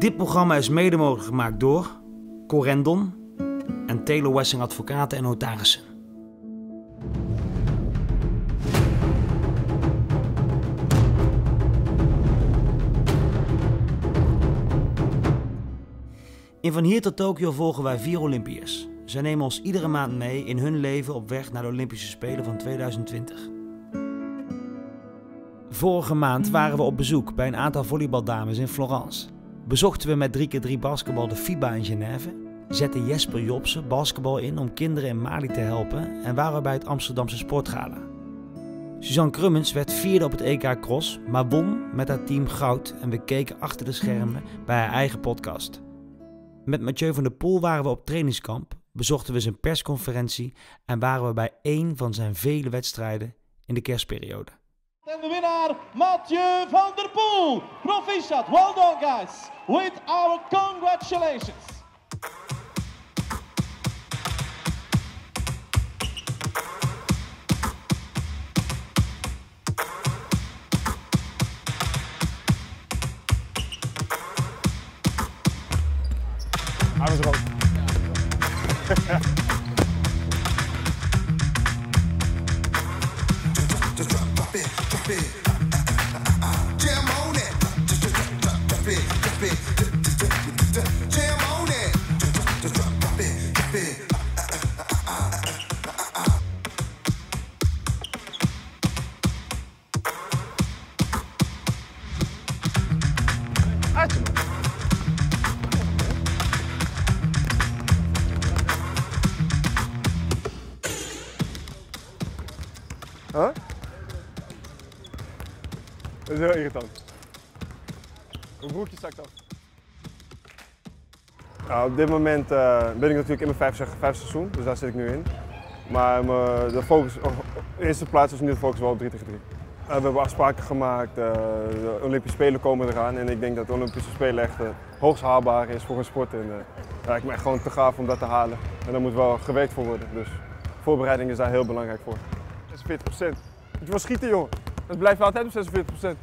Dit programma is mede mogelijk gemaakt door Corendon en Taylor Wessing Advocaten en Notarissen. In Van Hier tot Tokio volgen wij 4 Olympiërs. Zij nemen ons iedere maand mee in hun leven op weg naar de Olympische Spelen van 2020. Vorige maand waren we op bezoek bij een aantal volleybaldames in Florence. Bezochten we met 3x3 basketbal de FIBA in Genève. Zette Jesper Jobsen basketbal in om kinderen in Mali te helpen en waren we bij het Amsterdamse Sportgala. Suzanne Krummens werd 4e op het EK Cross, maar won met haar team goud en we keken achter de schermen bij haar eigen podcast. Met Mathieu van der Poel waren we op trainingskamp, bezochten we zijn persconferentie en waren we bij één van zijn vele wedstrijden in de kerstperiode. En de winnaar, Mathieu van der Poel. Proficiat, well done guys. With our congratulations. Hij was rood. Huh? Dat is heel irritant. Mijn broekje zakt af. Nou, op dit moment ben ik natuurlijk in mijn vijfde seizoen, dus daar zit ik nu in. Maar de focus, in eerste plaats is nu de focus wel op 3x3. We hebben afspraken gemaakt, de Olympische Spelen komen eraan en ik denk dat de Olympische Spelen echt hoogst haalbaar is voor een sport. En het lijkt me echt gewoon te gaaf om dat te halen. En daar moet wel gewerkt voor worden, dus voorbereiding is daar heel belangrijk voor. 46%. Moet je wel schieten, jongen. Het blijft altijd op 46%.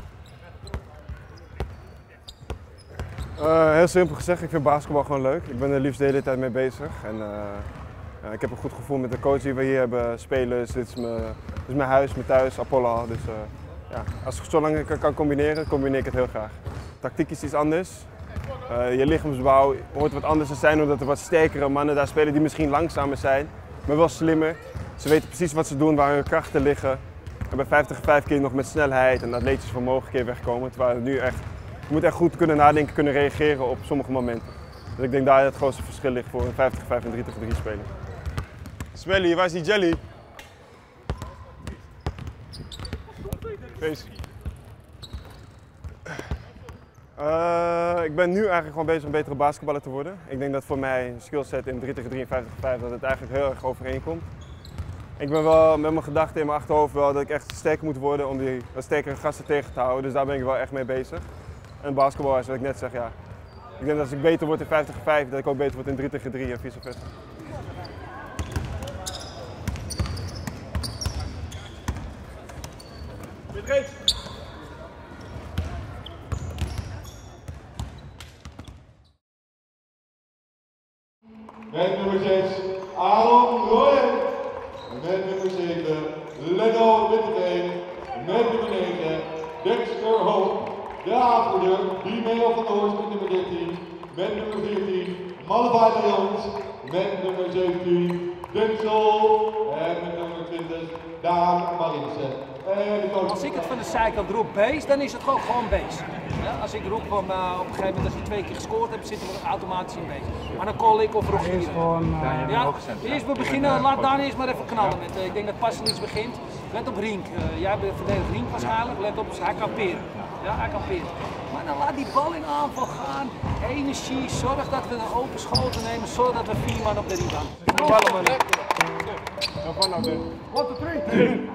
Heel simpel gezegd, ik vind basketbal gewoon leuk. Ik ben er liefst de hele tijd mee bezig. En, ik heb een goed gevoel met de coach die we hier hebben, spelers. Dit is mijn huis, mijn thuis, Apollo. Dus zolang ik het kan combineren, combineer ik het heel graag. Tactiek is iets anders. Je lichaamsbouw hoort wat anders te zijn omdat er wat sterkere mannen daar spelen die misschien langzamer zijn, maar wel slimmer. Ze weten precies wat ze doen, waar hun krachten liggen. En bij 50-5 kun je nog met snelheid en atletisch vermogen een keer wegkomen. Terwijl nu echt, je moet echt goed kunnen nadenken, kunnen reageren op sommige momenten. Dus ik denk daar het grootste verschil ligt voor een 50-5 en 3x3 spelen. Smelly, waar is die jelly? Face. Ik ben nu eigenlijk gewoon bezig om betere basketballer te worden. Ik denk dat voor mij een skillset in 3x3 en 50x5 dat het eigenlijk heel erg overeenkomt. Ik ben wel met mijn gedachten in mijn achterhoofd wel dat ik echt sterker moet worden om die wat sterkere gasten tegen te houden. Dus daar ben ik wel echt mee bezig. En basketbal is wat ik net zeg, ja. Ik denk dat als ik beter word in 50x5, dat ik ook beter word in 3x3 en vice versa. Met nummer 6, Aaron Royen. Met nummer 7, Leno Witteveen. Met nummer 9, Dexter Hoop. De aanvoerder, Bimeo van der Horst met nummer 13. Met nummer 14, Malva de Jans. Met nummer 17, Denzel. En met nummer 20, Daan Marinsen. Als ik het van de zijkant roep beest, dan is het gewoon beest. Ja, als ik roep van, op een gegeven moment als je 2 keer gescoord hebt, zitten we automatisch in beest. Maar dan call ik of Rogier. Ja, eerst we beginnen, laat Daan eerst maar even knallen. Ik denk dat Pasalic begint. Let op Rink. Jij verdedigt Rink waarschijnlijk. Let op, hij kan peren. Ja, hij kan peren. Maar dan laat die bal in aanval gaan. Energie, zorg dat we een open schoten nemen. Zorg dat we 4 man op de rebound. Ballen man. Van nou dit. 1,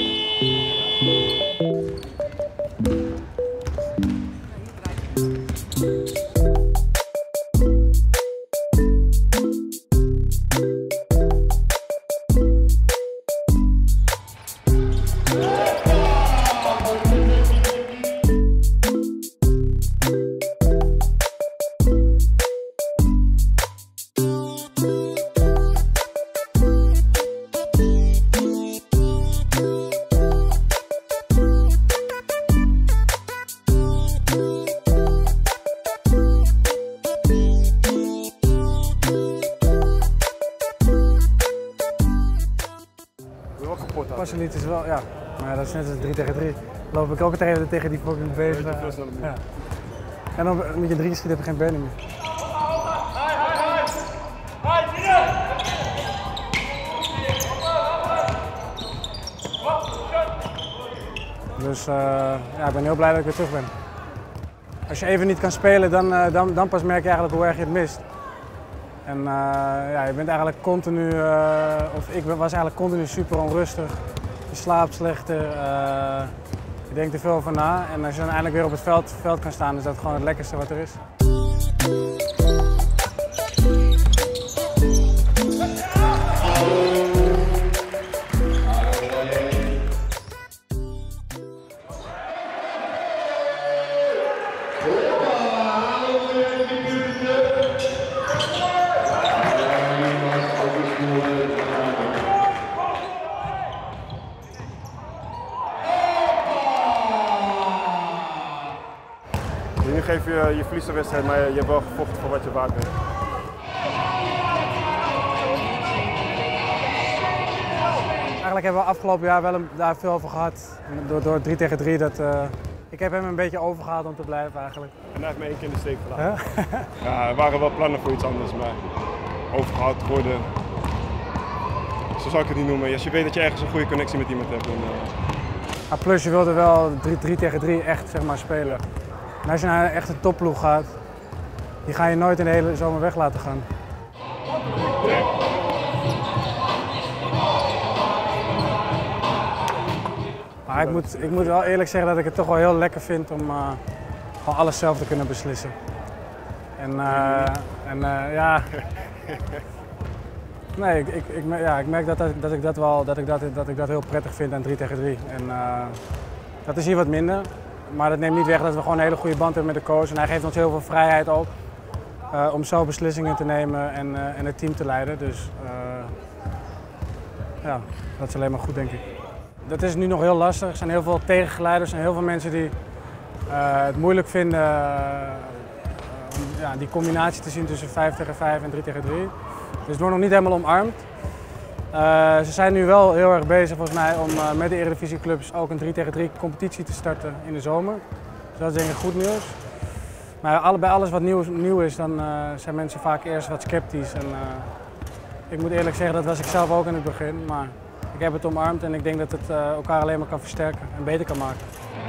2, 3. niet is wel, ja. Maar dat is net als 3 tegen 3. Loop ik ook tegen die fucking bezig. Ja. En dan met je 3 schiet heb je geen benen meer. Dus ja, ik ben heel blij dat ik weer terug ben. Als je even niet kan spelen, dan pas merk je eigenlijk hoe erg je het mist. En ja, je bent eigenlijk continu, was eigenlijk continu super onrustig. Je slaapt slechter, je denkt er veel over na. En als je dan eindelijk weer op het veld kan staan, is dat gewoon het lekkerste wat er is. Nu geef je verliest de wedstrijd, maar je hebt wel gevochten voor wat je waard bent. Eigenlijk hebben we afgelopen jaar wel daar veel over gehad. Door 3 tegen 3. Ik heb hem een beetje overgehaald om te blijven eigenlijk. En hij heeft me 1 keer in de steek gelaten. Ja, er waren wel plannen voor iets anders, maar overgehaald worden. Zo zou ik het niet noemen. Als je weet dat je ergens een goede connectie met iemand hebt. Dan, plus je wilde wel 3 tegen 3 echt zeg maar, spelen. En als je naar echt een topploeg gaat, die ga je nooit in de hele zomer weg laten gaan. Maar ik moet wel eerlijk zeggen dat ik het toch wel heel lekker vind om gewoon alles zelf te kunnen beslissen. Ja. Nee, ik merk dat ik dat heel prettig vind aan 3 tegen 3. En dat is hier wat minder. Maar dat neemt niet weg dat we gewoon een hele goede band hebben met de coach. En hij geeft ons heel veel vrijheid ook om zo beslissingen te nemen en het team te leiden. Dus ja, dat is alleen maar goed, denk ik. Dat is nu nog heel lastig. Er zijn heel veel tegengeleiders en heel veel mensen die het moeilijk vinden ja, die combinatie te zien tussen 5 tegen 5 en 3 tegen 3. Dus het wordt nog niet helemaal omarmd. Ze zijn nu wel heel erg bezig volgens mij om met de Eredivisieclubs ook een 3 tegen 3 competitie te starten in de zomer. Dus dat is denk ik goed nieuws. Maar bij alles wat nieuw is, dan zijn mensen vaak eerst wat sceptisch. En, ik moet eerlijk zeggen, dat was ik zelf ook in het begin. Maar ik heb het omarmd en ik denk dat het elkaar alleen maar kan versterken en beter kan maken.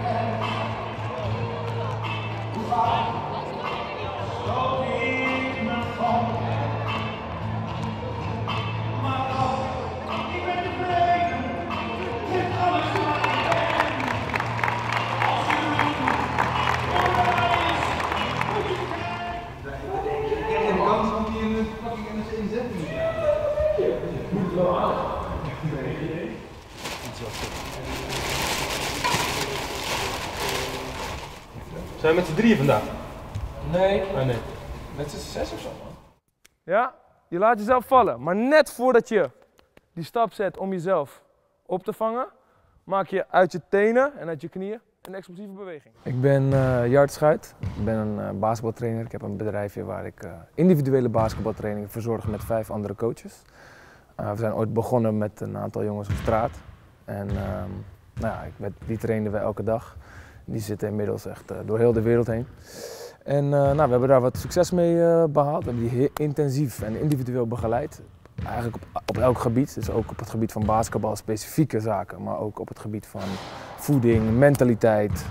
Zijn we met z'n drieën vandaag? Nee. Ah, nee. Met z'n 6 of zo, man. Ja, je laat jezelf vallen. Maar net voordat je die stap zet om jezelf op te vangen, maak je uit je tenen en uit je knieën een explosieve beweging. Ik ben Jart Schuit. Ik ben een basketbaltrainer. Ik heb een bedrijfje waar ik individuele basketbaltrainingen verzorg met 5 andere coaches. We zijn ooit begonnen met een aantal jongens op straat. En nou ja, die trainen we elke dag. Die zitten inmiddels echt door heel de wereld heen. En nou, we hebben daar wat succes mee behaald. We hebben die heel intensief en individueel begeleid. Eigenlijk op elk gebied. Dus ook op het gebied van basketbal, specifieke zaken. Maar ook op het gebied van voeding, mentaliteit,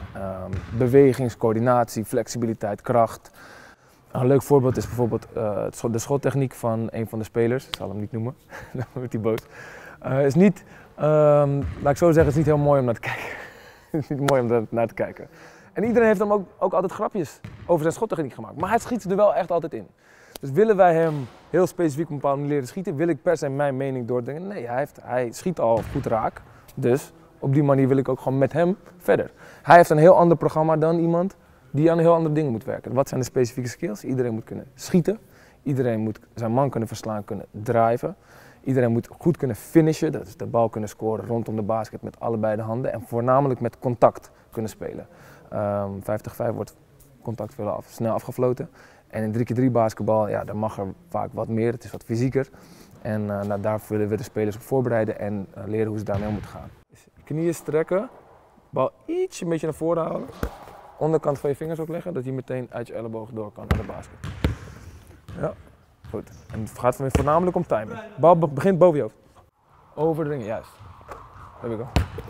bewegingscoördinatie, flexibiliteit, kracht. Een leuk voorbeeld is bijvoorbeeld de schottechniek van een van de spelers. Ik zal hem niet noemen, dan wordt hij boos. Is niet, laat ik zo zeggen, is niet heel mooi om naar te kijken. Het is niet mooi om daar naar te kijken. En iedereen heeft hem ook altijd grapjes over zijn schottechniek gemaakt. Maar hij schiet er wel echt altijd in. Dus willen wij hem heel specifiek op een bepaalde manier leren schieten, wil ik per se mijn mening doordringen. Nee, hij schiet al goed raak. Dus op die manier wil ik ook gewoon met hem verder. Hij heeft een heel ander programma dan iemand die aan heel andere dingen moet werken. Wat zijn de specifieke skills? Iedereen moet kunnen schieten. Iedereen moet zijn man kunnen verslaan, kunnen driven. Iedereen moet goed kunnen finishen, dat is de bal kunnen scoren rondom de basket met allebei de handen. En voornamelijk met contact kunnen spelen. 5-5 wordt contact snel afgefloten. En in 3x3 basketbal, ja, daar mag er vaak wat meer, het is wat fysieker. En nou, daar willen we de spelers op voorbereiden en leren hoe ze daarmee om moeten gaan. knieën strekken, bal ietsje een beetje naar voren houden. Onderkant van je vingers ook leggen, dat je meteen uit je elleboog door kan naar de basket. Ja, goed. En het gaat voornamelijk om timing. Bal begint boven je hoofd. Over de ring, juist. There we go.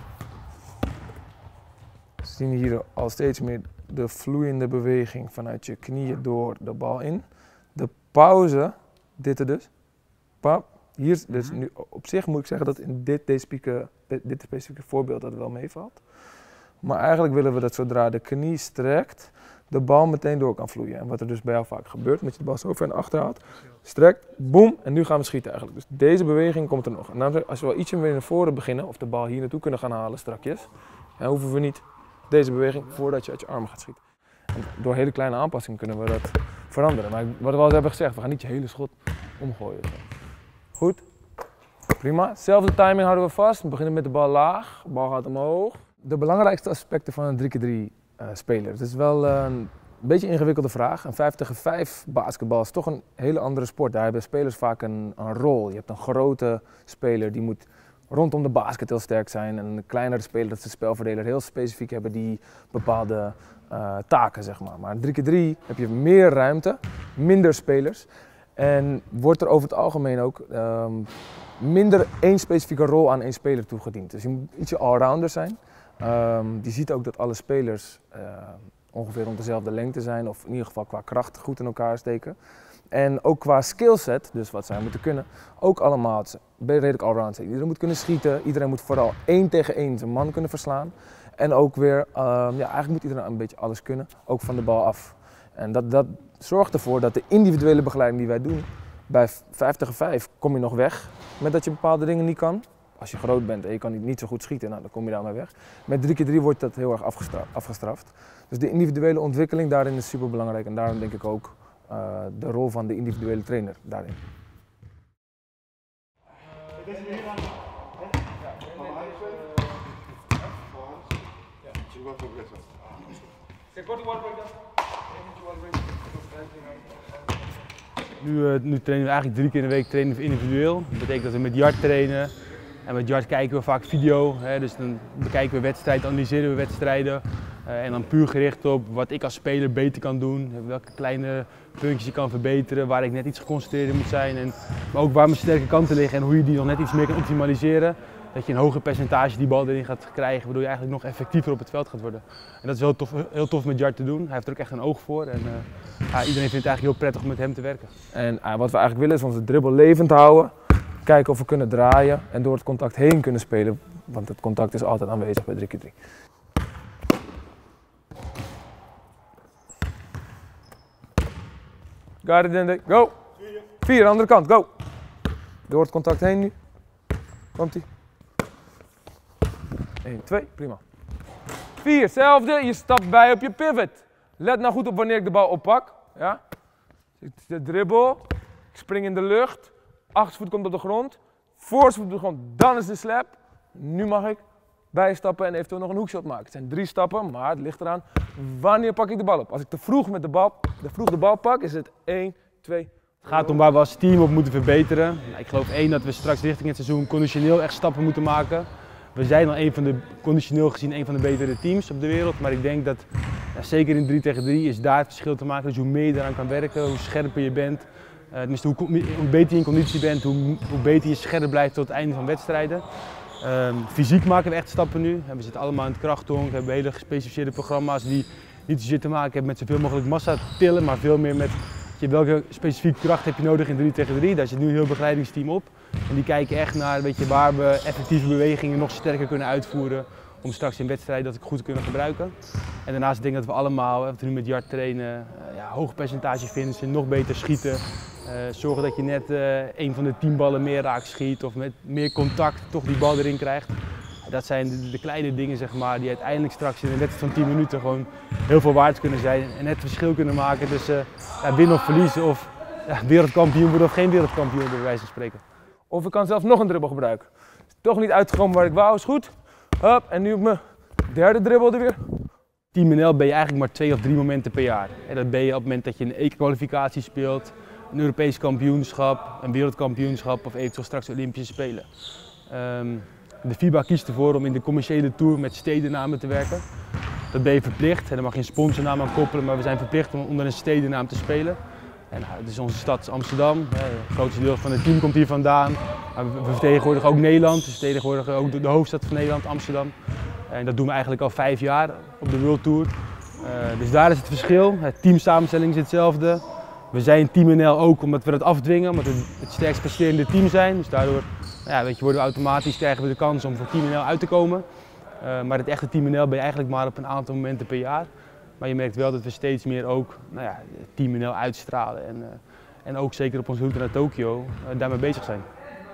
We zien hier al steeds meer de vloeiende beweging vanuit je knieën door de bal in. De pauze, dit er dus. Pap, hier, dus nu, op zich moet ik zeggen dat in dit specifieke voorbeeld dat wel meevalt. Maar eigenlijk willen we dat zodra de knie strekt, de bal meteen door kan vloeien. En wat er dus bij jou vaak gebeurt, omdat je de bal zo ver naar achter haalt, strekt, boem, en nu gaan we schieten eigenlijk. Dus deze beweging komt er nog. En dan, als we wel ietsje meer naar voren beginnen, of de bal hier naartoe kunnen gaan halen strakjes, dan hoeven we niet deze beweging voordat je uit je armen gaat schieten. En door hele kleine aanpassingen kunnen we dat veranderen. Maar wat we al hebben gezegd, we gaan niet je hele schot omgooien. Goed, prima. Zelfde timing houden we vast. We beginnen met de bal laag, de bal gaat omhoog. De belangrijkste aspecten van een 3x3 speler. Het is wel een beetje een ingewikkelde vraag. Een 5 tegen 5 basketbal is toch een hele andere sport. Daar hebben spelers vaak een rol. Je hebt een grote speler die moet rondom de basket heel sterk zijn. En een kleinere speler, dat is de spelverdeler, heel specifiek hebben die bepaalde taken, zeg maar. Maar in 3x3 heb je meer ruimte, minder spelers. En wordt er over het algemeen ook minder één specifieke rol aan één speler toegediend. Dus je moet ietsje allrounder zijn. Je ziet ook dat alle spelers ongeveer rond dezelfde lengte zijn, of in ieder geval qua kracht goed in elkaar steken. En ook qua skillset, dus wat zij moeten kunnen, ook allemaal redelijk allround zijn. Iedereen moet kunnen schieten, iedereen moet vooral 1 tegen 1 zijn man kunnen verslaan. En ook weer, eigenlijk moet iedereen een beetje alles kunnen, ook van de bal af. En dat zorgt ervoor dat de individuele begeleiding die wij doen, bij 5 tegen 5 kom je nog weg met dat je bepaalde dingen niet kan. Als je groot bent en je kan niet zo goed schieten, nou, dan kom je daarmee weg. Met 3x3 wordt dat heel erg afgestraft. Dus de individuele ontwikkeling daarin is super belangrijk en daarom denk ik ook de rol van de individuele trainer daarin. Nu trainen we eigenlijk 3 keer in de week trainen we individueel. Dat betekent dat we met Jart trainen. En met Jart kijken we vaak video. Dus dan bekijken we wedstrijden, analyseren we wedstrijden. En dan puur gericht op wat ik als speler beter kan doen. Welke kleine puntjes ik kan verbeteren, waar ik net iets geconcentreerd in moet zijn. Maar ook waar mijn sterke kanten liggen en hoe je die nog net iets meer kan optimaliseren. Dat je een hoger percentage die bal erin gaat krijgen, waardoor je eigenlijk nog effectiever op het veld gaat worden. En dat is heel tof met Jart te doen. Hij heeft er ook echt een oog voor. En iedereen vindt het eigenlijk heel prettig om met hem te werken. En wat we eigenlijk willen is onze dribbel levend houden. Kijken of we kunnen draaien en door het contact heen kunnen spelen. Want het contact is altijd aanwezig bij 3x3. Got it, Dende. Go! 4, andere kant, go! Door het contact heen nu. Komt-ie. 1, 2, prima. 4, hetzelfde. Je stapt bij op je pivot. Let nou goed op wanneer ik de bal oppak. Ja? De dribbel. Ik spring in de lucht. Achtervoet komt op de grond. Voorste voet op de grond. Dan is de slap. Nu mag ik bijstappen en eventueel nog een hoekshot maken. Het zijn 3 stappen, maar het ligt eraan wanneer pak ik de bal op. Als ik te vroeg de bal pak, is het 1, 2. Het gaat om waar we als team op moeten verbeteren. Ik geloof dat we straks richting het seizoen conditioneel echt stappen moeten maken. We zijn al conditioneel gezien een van de betere teams op de wereld, maar ik denk dat zeker in 3 tegen 3 is daar het verschil te maken. Dus hoe meer je eraan kan werken, hoe scherper je bent, hoe beter je in conditie bent, hoe beter je scherp blijft tot het einde van wedstrijden. Fysiek maken we echt stappen nu. We zitten allemaal in het krachthonk, we hebben hele gespecificeerde programma's die niet zozeer te maken hebben met zoveel mogelijk massa tillen, maar veel meer met welke specifieke kracht heb je nodig in 3 tegen 3. Daar zit nu een heel begeleidingsteam op. En die kijken echt naar waar we effectieve bewegingen nog sterker kunnen uitvoeren om straks in wedstrijden dat goed te kunnen gebruiken. En daarnaast denk ik dat we allemaal, wat we nu met Jart trainen, hoog percentage finishen, nog beter schieten. Zorgen dat je net een van de 10 ballen meer raak schiet of met meer contact toch die bal erin krijgt. Dat zijn de kleine dingen zeg maar, die uiteindelijk straks in een wedstrijd van 10 minuten gewoon heel veel waard kunnen zijn en het verschil kunnen maken tussen winnen of verliezen of wereldkampioen worden of geen wereldkampioen bij wijze van spreken. Of ik kan zelfs nog een dribbel gebruiken. Is toch niet uitgekomen waar ik wou, is goed. Hup, en nu op mijn derde dribbel er weer. Team NL ben je eigenlijk maar 2 of 3 momenten per jaar. En dat ben je op het moment dat je een EK-kwalificatie speelt, een Europees kampioenschap, een wereldkampioenschap of eventueel straks Olympische Spelen. De FIBA kiest ervoor om in de commerciële tour met stedennamen te werken. Dat ben je verplicht en daar mag je een sponsornaam aan koppelen, maar we zijn verplicht om onder een stedennaam te spelen. En nou, het is onze stad Amsterdam, het grootste deel van het team komt hier vandaan. Maar we vertegenwoordigen ook Nederland, dus we vertegenwoordigen ook de hoofdstad van Nederland, Amsterdam. En dat doen we eigenlijk al 5 jaar op de World Tour. Dus daar is het verschil. Het teamsamenstelling is hetzelfde. We zijn Team NL ook omdat we dat afdwingen, omdat we het sterkst presterende team zijn. Dus daardoor worden we automatisch, krijgen we de kans om voor Team NL uit te komen. Maar het echte Team NL ben je eigenlijk maar op een aantal momenten per jaar. Maar je merkt wel dat we steeds meer ook Team NL uitstralen en ook zeker op onze route naar Tokio daarmee bezig zijn.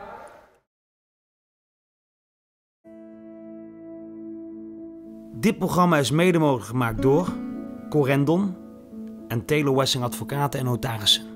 Dit programma is mede mogelijk gemaakt door Corendon en Taylor Wessing Advocaten en Notarissen.